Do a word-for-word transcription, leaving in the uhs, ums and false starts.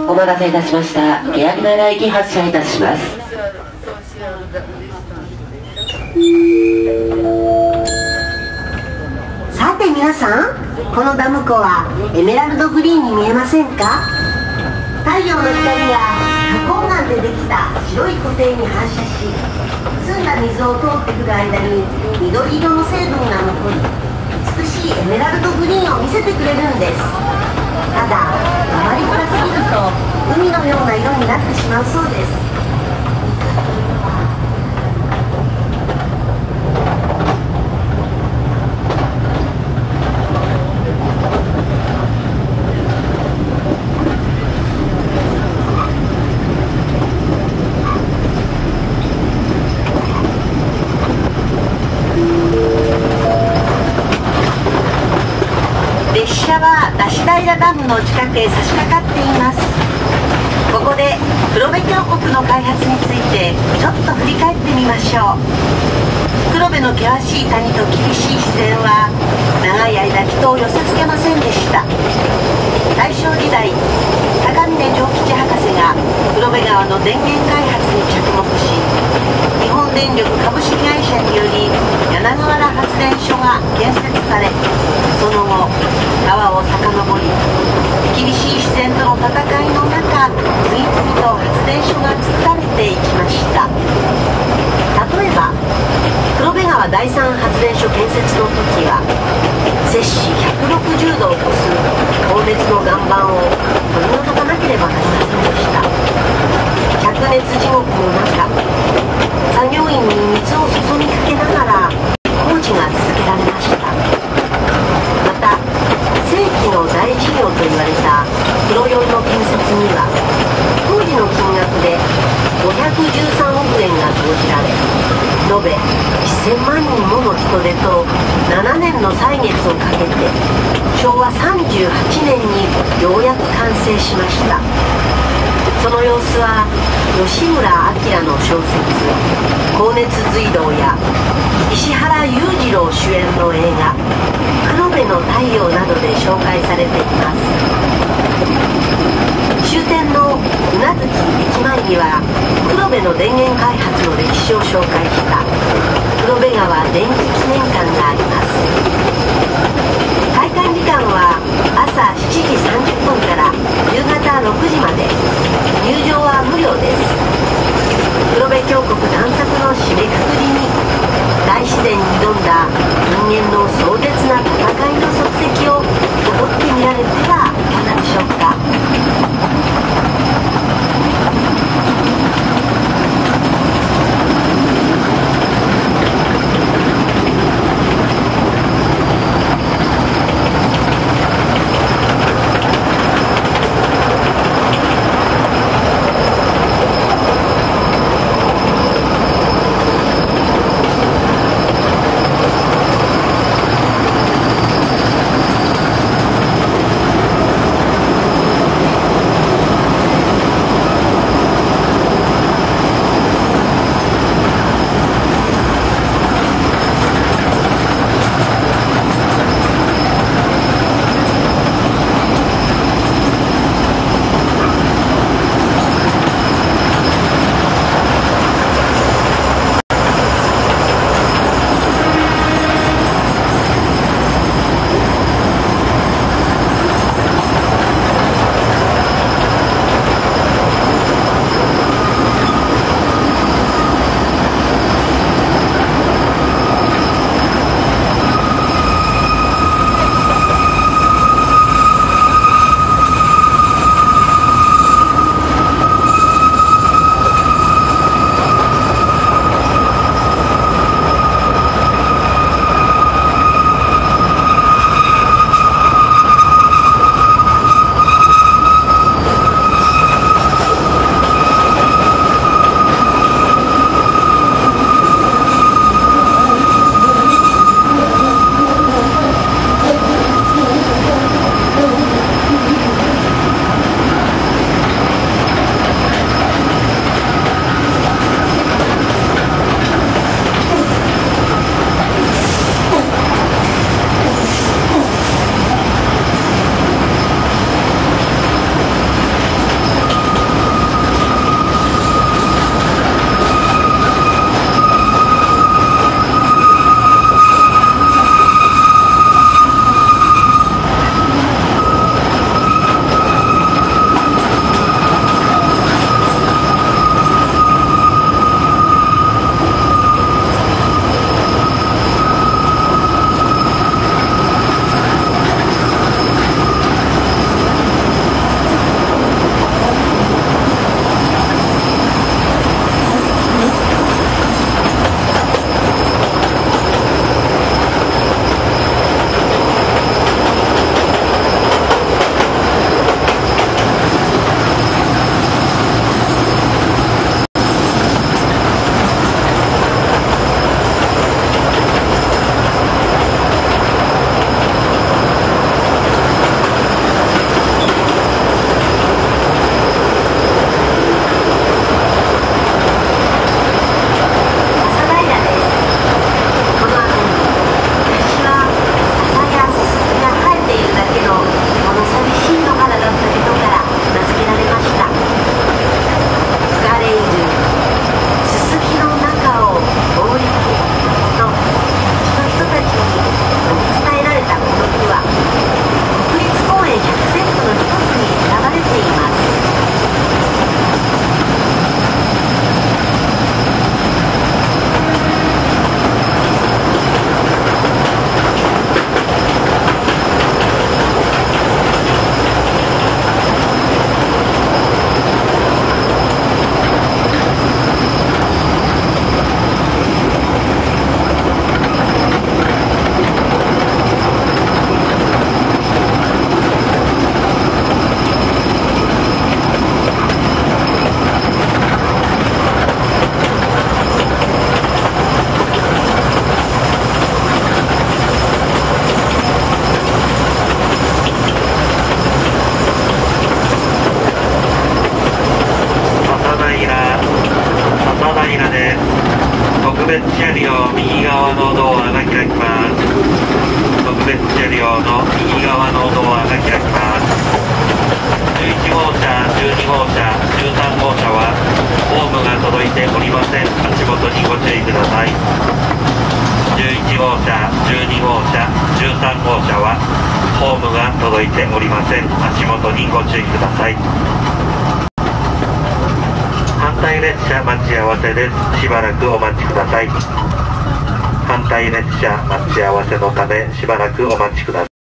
お待たせいたしました。欅平駅発車いたします。 さて皆さん、このダム湖はエメラルドグリーンに見えませんか？太陽の光が花崗岩でできた白い湖底に反射し、澄んだ水を通ってくる間に緑色の成分が残り、美しいエメラルドグリーンを見せてくれるんです。ただ、あまり暗すぎると海のような色になってしまうそうです。列車は梨平ダムの近くへ差し掛かっています。ここで黒部峡谷の開発についてちょっと振り返ってみましょう。黒部の険しい谷と厳しい自然は長い間人を寄せつけませんでした。大正時代、高峰長吉博士が黒部川の電源開発に着目し、日本電力株式会社により柳原発電所が建設され、その後川を遡り、厳しい自然との戦いの中、次々と発電所が作られていきました。例えば黒部川第三発電所建設の時は、摂氏ひゃくろくじゅうどを超す高熱の岩盤を取り除かなければなりませんでした。灼熱地獄の中、作業員に水を注ぎかけながら工事が続けられました。また、世紀の大事業と言われた黒酔いの建設には、当時の金額でごひゃくじゅうさんおくえんが投じられ、延べせんまんにんもの人手とななねんの歳月をかけてしょうわさんじゅうはちねんにようやく完成しました。その様子は吉村明の小説「高熱隧道」や石原裕次郎主演の映画「黒部の太陽」などで紹介されています。終点の宇奈月駅前には黒部の電源開発の歴史を紹介した黒部川電気記念館があります。開館時間は朝しちじさんじゅっぷんから夕方ろくじまで、入場は無料です。黒部峡谷探索の締めくくりに、大自然に挑んだ人間の壮絶な戦いの足跡をたどってみられてはいかがでしょうか。 両の右側のドアが開きます。じゅういち号車、じゅうに号車、じゅうさん号車はホームが届いておりません。足元にご注意ください。じゅういち号車、じゅうに号車、じゅうさん号車はホームが届いておりません。足元にご注意ください。反対列車待ち合わせです。しばらくお待ちください。反対列車待ち合わせのためしばらくお待ちください。